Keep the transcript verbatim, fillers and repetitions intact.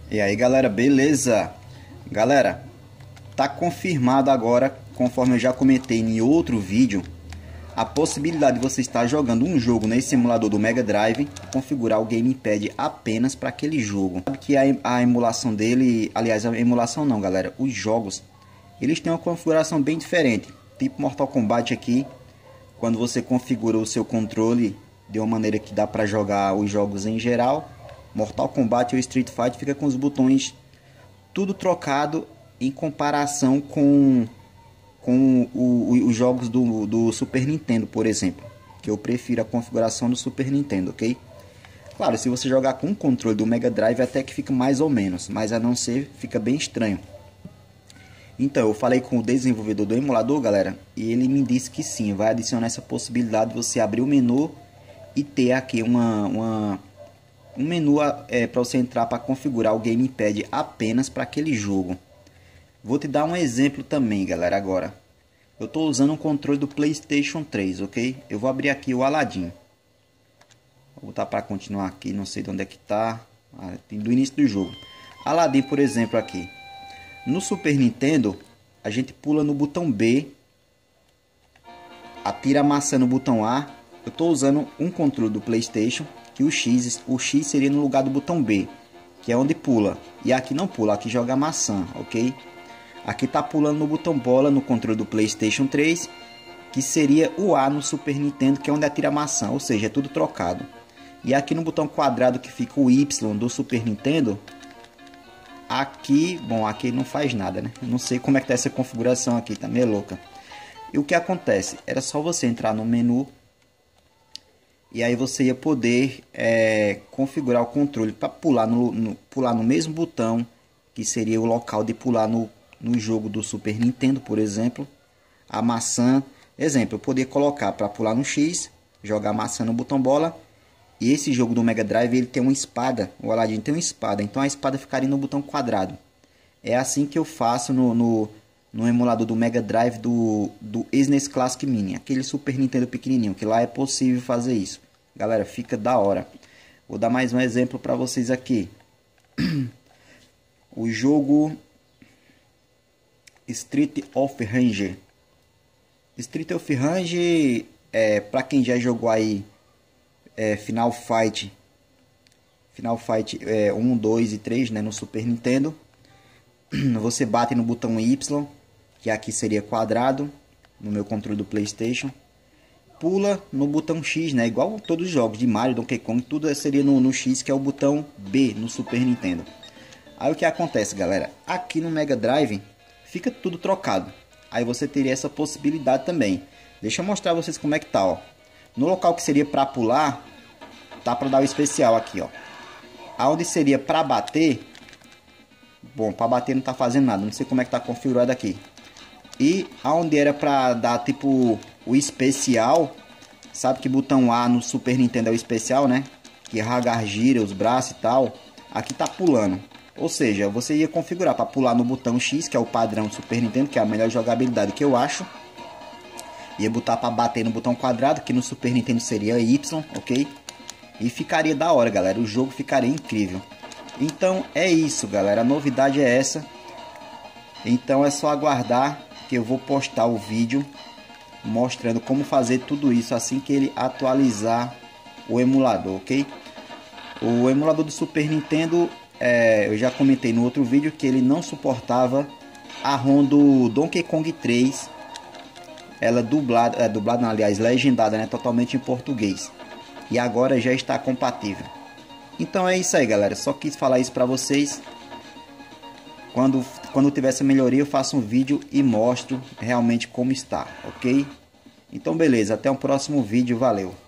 E aí galera, beleza? Galera, tá confirmado agora, conforme eu já comentei em outro vídeo, a possibilidade de você estar jogando um jogo nesse emulador do Mega Drive e configurar o gamepad apenas para aquele jogo. Sabe que a, a emulação dele, aliás, a emulação não galera, os jogos, eles têm uma configuração bem diferente. Tipo Mortal Kombat aqui, quando você configura o seu controle de uma maneira que dá para jogar os jogos em geral, Mortal Kombat ou Street Fighter fica com os botões tudo trocado em comparação com, com o, o, os jogos do, do Super Nintendo, por exemplo. Que eu prefiro a configuração do Super Nintendo, ok? Claro, se você jogar com o controle do Mega Drive até que fica mais ou menos, mas a não ser fica bem estranho. Então, eu falei com o desenvolvedor do emulador, galera, e ele me disse que sim, vai adicionar essa possibilidade de você abrir o menu e ter aqui uma... uma um menu é, para você entrar para configurar o gamepad apenas para aquele jogo. Vou te dar um exemplo também, galera. Agora, eu estou usando um controle do PlayStation três, ok? Eu vou abrir aqui o Aladdin. Vou botar para continuar aqui, não sei de onde é que está. Ah, do início do jogo. Aladdin, por exemplo, aqui. No Super Nintendo, a gente pula no botão B, atira a maçã no botão A. Eu estou usando um controle do PlayStation, que o X, o X seria no lugar do botão B, que é onde pula. E aqui não pula, aqui joga a maçã, ok? Aqui tá pulando no botão bola no controle do PlayStation três, que seria o A no Super Nintendo, que é onde atira a maçã, ou seja, é tudo trocado. E aqui no botão quadrado que fica o Y do Super Nintendo, aqui, bom, aqui não faz nada, né? Eu não sei como é que tá essa configuração aqui, tá meio louca. E o que acontece? Era só você entrar no menu e aí você ia poder é, configurar o controle para pular no, no, pular no mesmo botão, que seria o local de pular no, no jogo do Super Nintendo, por exemplo. A maçã, exemplo, eu poderia colocar para pular no X, jogar a maçã no botão bola. E esse jogo do Mega Drive ele tem uma espada, o Aladdin tem uma espada, então a espada ficaria no botão quadrado. É assim que eu faço no, no, no emulador do Mega Drive do, do S N E S Classic Mini, aquele Super Nintendo pequenininho, que lá é possível fazer isso. Galera, fica da hora. Vou dar mais um exemplo para vocês aqui. O jogo Street of Rage. Street of Rage, é, para quem já jogou aí é, Final Fight, Final Fight é, um, dois e três, né, no Super Nintendo. Você bate no botão Y, que aqui seria quadrado, no meu controle do PlayStation. Pula no botão X, né? Igual todos os jogos de Mario, Donkey Kong, tudo seria no, no X, que é o botão B no Super Nintendo. Aí o que acontece, galera? Aqui no Mega Drive fica tudo trocado. Aí você teria essa possibilidade também. Deixa eu mostrar pra vocês como é que tá, ó. No local que seria para pular, tá para dar o especial aqui, ó. Aonde seria para bater, bom, para bater não tá fazendo nada, não sei como é que tá configurado aqui. E aonde era para dar tipo o especial, sabe que botão A no Super Nintendo é o especial, né? Que Hagar gira os braços e tal. Aqui tá pulando. Ou seja, você ia configurar para pular no botão X, que é o padrão do Super Nintendo, que é a melhor jogabilidade que eu acho. Ia botar para bater no botão quadrado, que no Super Nintendo seria Y, ok? E ficaria da hora, galera. O jogo ficaria incrível. Então é isso, galera. A novidade é essa. Então é só aguardar que eu vou postar o vídeo mostrando como fazer tudo isso assim que ele atualizar o emulador, ok? O emulador do Super Nintendo, é, eu já comentei no outro vídeo que ele não suportava a ROM do Donkey Kong três, ela dublada, é, dublada não, aliás, legendada, né, totalmente em português, e agora já está compatível. Então é isso aí, galera, só quis falar isso para vocês. Quando, quando tiver essa melhoria eu faço um vídeo e mostro realmente como está, ok? Então beleza, até o próximo vídeo, valeu!